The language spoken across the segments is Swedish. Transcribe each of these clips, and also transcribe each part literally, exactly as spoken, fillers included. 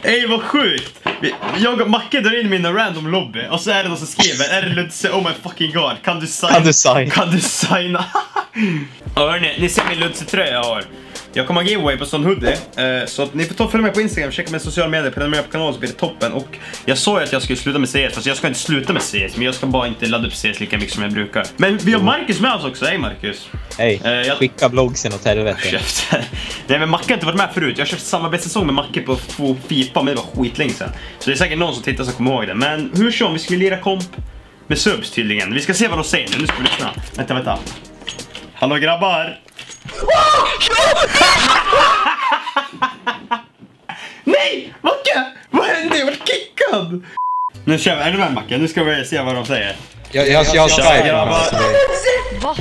Ej, vad sjukt. Jag och Macke drar in mina random lobby. Och så är det någon som skriver: är det Ludse? Oh my fucking god. Kan du signa? Kan du signa? Kan du signa? Ja, hörni, ni ser min Ludse-tröja jag har. Jag kommer ha giveaway på sån hoodie. eh, Så att ni får ta och följa med på Instagram. Checka med sociala medier. Prenumerera på kanalen så blir det toppen. Och jag sa ju att jag skulle sluta med C S. Fast jag ska inte sluta med C S. Men jag ska bara inte ladda upp C S lika mycket som jag brukar. Men vi har Marcus med oss också. Hej Marcus. Hej, eh, jag... skicka vloggsen åt helvete. Käften. Nej, men Macke har inte varit med förut. Jag har köpt samarbetssäsong med Macke på FIFA. Men det var skitlänge sedan. Så det är säkert någon som tittar som kommer ihåg det. Men hur som, vi skulle lira komp med subs tydligen. Vi ska se vad de säger nu. Nu ska vi lyssna. Vänta, vänta. Hallå grabbar. Nej! Macke! Vad hände? Jag var kickad! Nu kör vi. Är du med Macke? Nu ska vi se vad de säger. Jag, jag, jag, jag ska Tja, grabbar. Vad?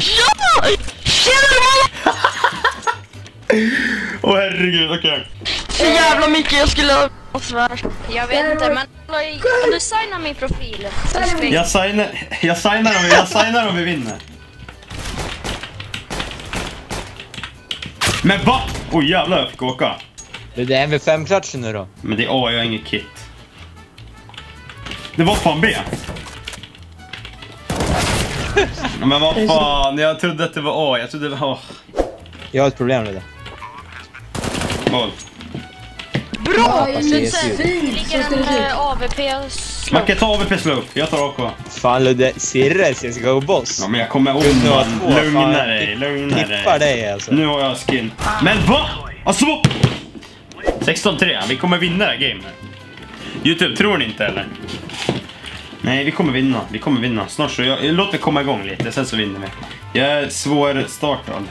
Åh oh, herregud, okej. Okay. Så jävla mycket jag skulle ha svär. Jag vet inte, men kan du signa min profil? Jag signar, jag signar om vi, jag signar om vi vinner. Men va? Oj oh, jävlar, jag fick åka. Det är M V fem-klatschen nu då. Men det är A, jag har inget kit. Det var fan B. Men vad fan, jag trodde att det var A. Jag trodde det var A. Jag har ett problem med det. Mål. Bra! Ja, Det ligger en uh, A V P slow. Macke, ta A V P slow. Jag tar A K. Fan Ludde, Sirres, jag ska gå boss. Ja men jag kommer undan. Lugna dig, lugna dig. Tippar dig alltså. Nu har jag skin. Men va? Alltså sexton tre, vi kommer vinna det här game. YouTube, tror ni inte eller? Nej, vi kommer vinna, vi kommer vinna. Snart så, jag, låt det komma igång lite, sen så vinner vi. Jag är svår startad.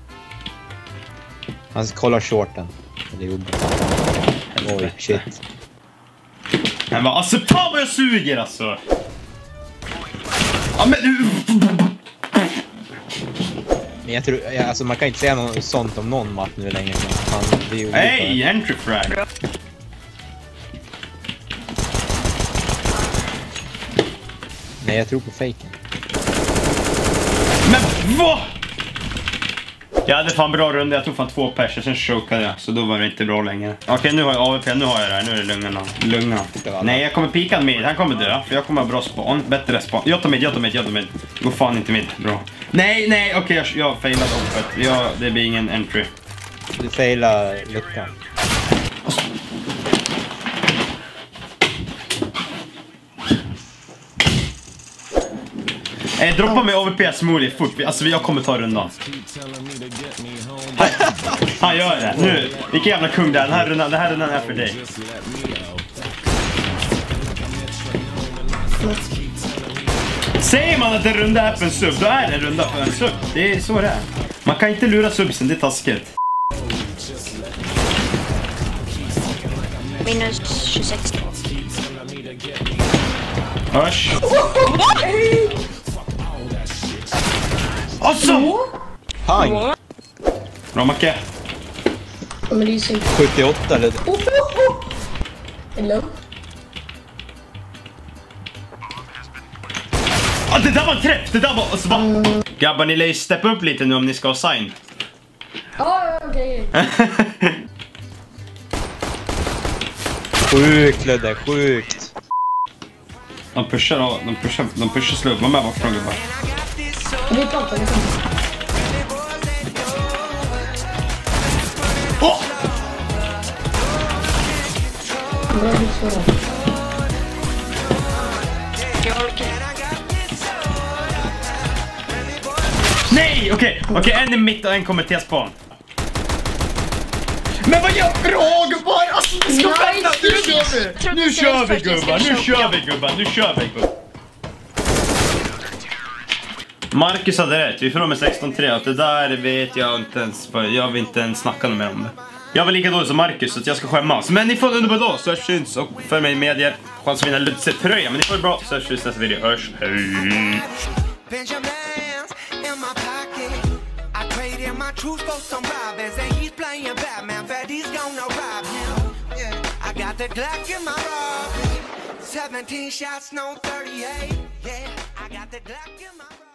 Han kollar shorten. Det gjorde. Oj, shit. Men va, alltså fan vad jag suger alltså. Ja men du. Men jag tror, alltså man kan inte säga något sånt om någon match nu längre. Hej, entry frag. Nej, jag tror på faken. Men vad? Jag hade fan bra runda, jag tog fan två pers, sen chokade jag, så då var det inte bra längre. Okej, okay, nu har jag A V P, nu har jag det här, nu är det lugna. Lugna. Nej, jag kommer pika mid, han kommer dö, för jag kommer ha bra spawn, bättre spawn. Jag tar mid, jag tar mid, jag tar mid. Gå fan inte mid, bra. Nej, nej, okej, okay, jag, jag failade hoppet. Jag, det blir ingen entry. Du failar luckan. Eh, droppa med A V P smoothie fort. Alltså jag kommer ta rundan. Han, han gör det. Nu, vilken jävla kung det är. Den här rundan, den här rundan är för dig. Säger man att en runda är för en sub, då är det en runda för en sub. Det är så det är. Man kan inte lura subsen, det är taskigt. Minus tjugosex. Hörs. Alltså! Pang! Bra Macke. Ja, men det är så... sjuttioåtta eller? Oh, oh, oh. Hello? Ah, det där var en träff! Det där var... Alltså, va? Mm. Grabbar, ni lär ju steppa upp lite nu om ni ska ha sign. Ja, okej. Sjukt Ludde, sjukt. De pushar då, de pushar, de pushar slå upp. Var med bakifrån gubbar. Vi pratar, vi pratar. Åh! Bra, du svarar. Nej, okej, okay. okej, okay, en i mitt och en kommer till spawn. Men vad gör bra gubbar? Alltså, vi ska vänta, nu kör vi! Nu kör vi gubbar, nu kör vi gubbar, nu kör vi gubbar. Marcus hade rätt, vi får med sexton tre. Det där vet jag inte ens, jag vill inte ens snacka mer om det. Jag var lika dålig som Marcus så att jag ska skämmas. Men ni får en underbar dag, så hörs syns och för mig i medier. Chans att vinna Ludse-tröja, men ni får det bra, så hörs vi nästa video. Hörs, hej! My truth for some robbers and he's playing Batman, but he's gonna rob him. Yeah, I got the Glock in my robbery. seventeen shots, no thirty-eight. Yeah, I got the Glock in my robbery.